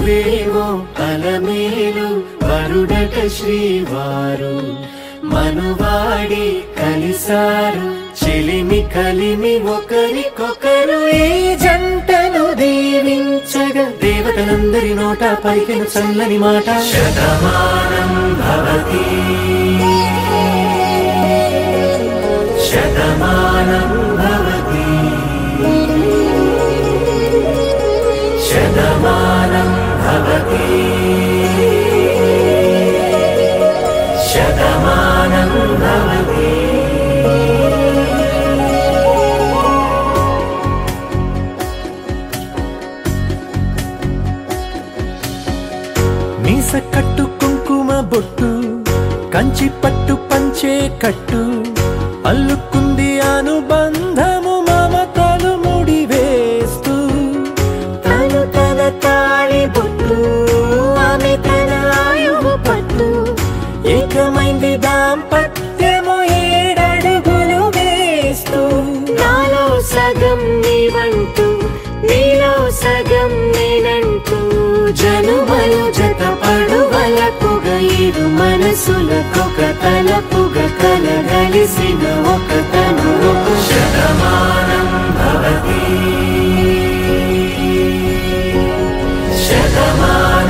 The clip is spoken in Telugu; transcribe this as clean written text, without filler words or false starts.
మనువేమో అలమేలు వరుడట శ్రీవారు మనువాడి కలిసారు చెలిమి కలిమి ఒకరికొకరు ఈ జంటను దీవించగా దేవతలందరి నోట పలికిన చల్లని మాట శతమానం భవతి శతమానం భవతి శతమానం భవతి శతమానం భవతి మీస కట్టు కుంకుమ బొట్టు కంచి పట్టు పంచే కట్టు అల్లుకుంది అనుబంధము మమతలు ముడివేస్తూ తను తన తాళి బొట్టు ఆమె తన ఆయువు పట్టు ఏకమైంది దాంపత్యము 7 అడుగులు వేస్తూ నాలో సగం నీవంటూ నీలో సగం నేనంటూ జనుమలు జతపడువలపుగ ఇరు మనసులకొక తలపుగ కలగలిసిన ఒక తను శతమానం భవతి శతమానం